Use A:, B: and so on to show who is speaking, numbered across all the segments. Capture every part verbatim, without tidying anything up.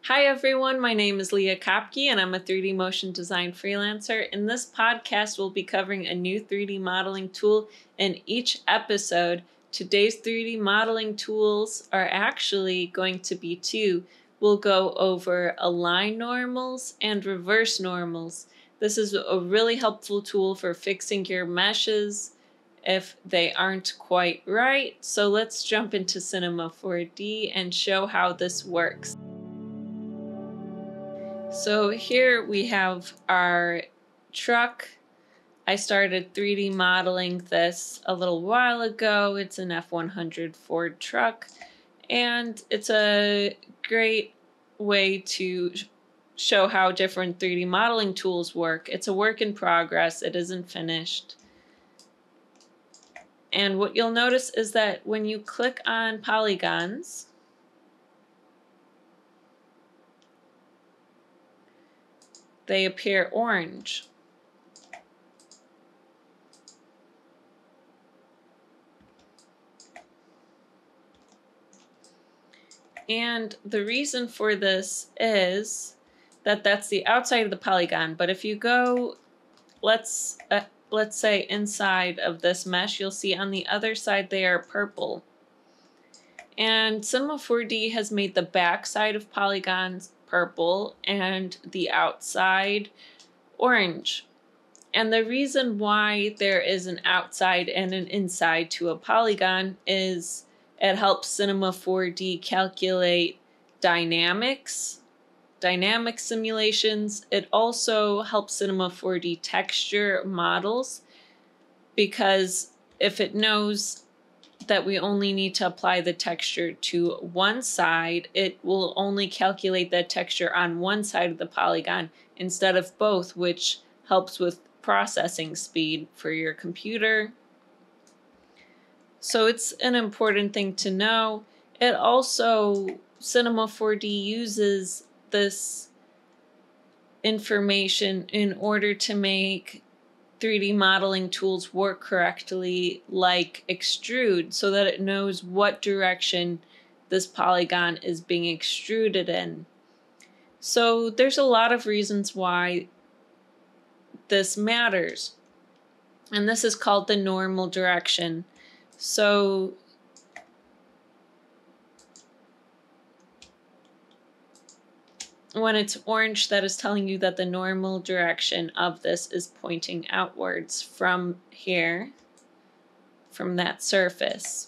A: Hi everyone, my name is Leah Kopke and I'm a three D motion design freelancer. In this podcast, we'll be covering a new three D modeling tool in each episode. Today's three D modeling tools are actually going to be two. We'll go over align normals and reverse normals. This is a really helpful tool for fixing your meshes if they aren't quite right. So let's jump into Cinema four D and show how this works. So here we have our truck. I started three D modeling this a little while ago. It's an F one hundred Ford truck, and it's a great way to show how different three D modeling tools work. It's a work in progress. It isn't finished. And what you'll notice is that when you click on polygons, they appear orange. And the reason for this is that that's the outside of the polygon. But if you go, let's uh, let's say inside of this mesh, you'll see on the other side they are purple. And Cinema four D has made the back side of polygons purple and the outside orange. And the reason why there is an outside and an inside to a polygon is it helps Cinema four D calculate dynamics, dynamic simulations. It also helps Cinema four D texture models, because if it knows that we only need to apply the texture to one side, it will only calculate that texture on one side of the polygon instead of both, which helps with processing speed for your computer. So it's an important thing to know. It also, Cinema four D uses this information in order to make three D modeling tools work correctly, like extrude, so that it knows what direction this polygon is being extruded in. So there's a lot of reasons why this matters. And this is called the normal direction. So when it's orange, that is telling you that the normal direction of this is pointing outwards from here, from that surface.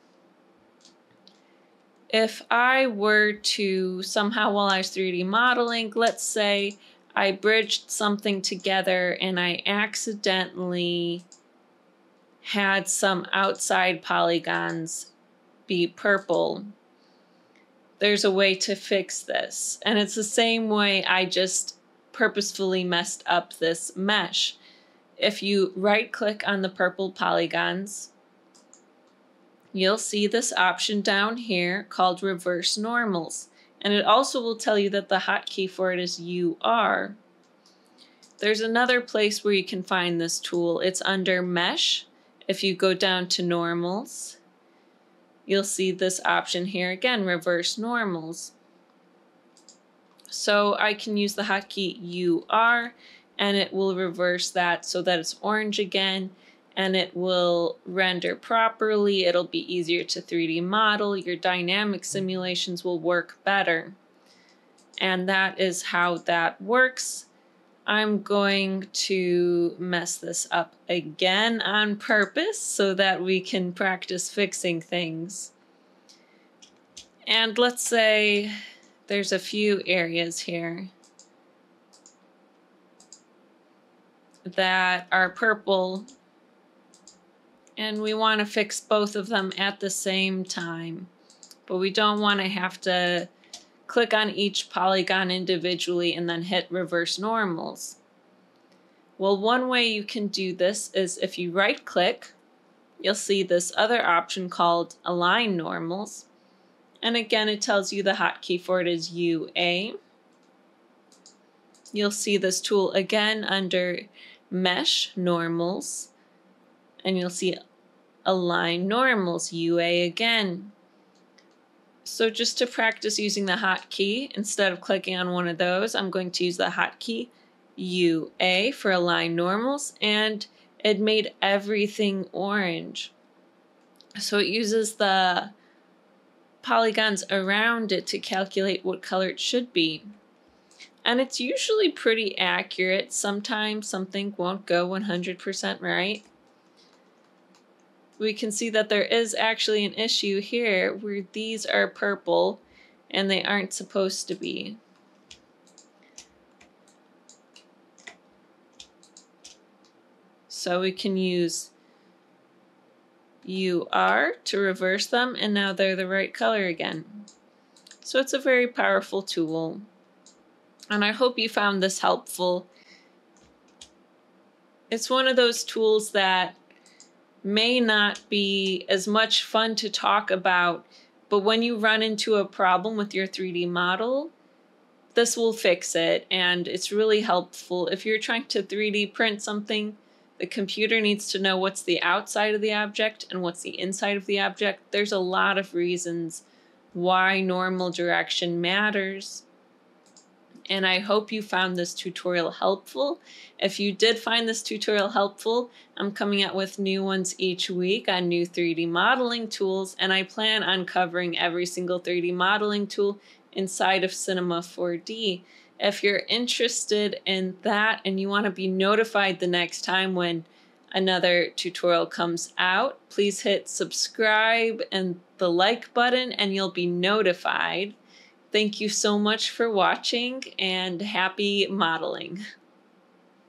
A: If I were to somehow, while I was three D modeling, let's say I bridged something together and I accidentally had some outside polygons be purple, there's a way to fix this. And it's the same way I just purposefully messed up this mesh. If you right click on the purple polygons, you'll see this option down here called reverse normals. And it also will tell you that the hotkey for it is U R. There's another place where you can find this tool. It's under mesh. If you go down to normals, you'll see this option here again, reverse normals. So I can use the hotkey U R and it will reverse that so that it's orange again, and it will render properly. It'll be easier to three D model. Your dynamic simulations will work better. And that is how that works. I'm going to mess this up again on purpose so that we can practice fixing things. And let's say there's a few areas here that are purple, and we want to fix both of them at the same time. But we don't want to have to click on each polygon individually and then hit reverse normals. Well, one way you can do this is if you right click, you'll see this other option called align normals. And again, it tells you the hotkey for it is U A. You'll see this tool again under mesh normals, and you'll see align normals, U A again. So just to practice using the hotkey, instead of clicking on one of those, I'm going to use the hotkey U A for align normals, and it made everything orange. So it uses the polygons around it to calculate what color it should be. And it's usually pretty accurate. Sometimes something won't go one hundred percent right. We can see that there is actually an issue here where these are purple and they aren't supposed to be. So we can use U R to reverse them, and now they're the right color again. So it's a very powerful tool. And I hope you found this helpful. It's one of those tools that may not be as much fun to talk about, but when you run into a problem with your three D model, this will fix it, and it's really helpful. If you're trying to three D print something, the computer needs to know what's the outside of the object and what's the inside of the object. There's a lot of reasons why normal direction matters. And I hope you found this tutorial helpful. If you did find this tutorial helpful, I'm coming out with new ones each week on new three D modeling tools, and I plan on covering every single three D modeling tool inside of Cinema four D. If you're interested in that and you want to be notified the next time when another tutorial comes out, please hit subscribe and the like button and you'll be notified. Thank you so much for watching, and happy modeling.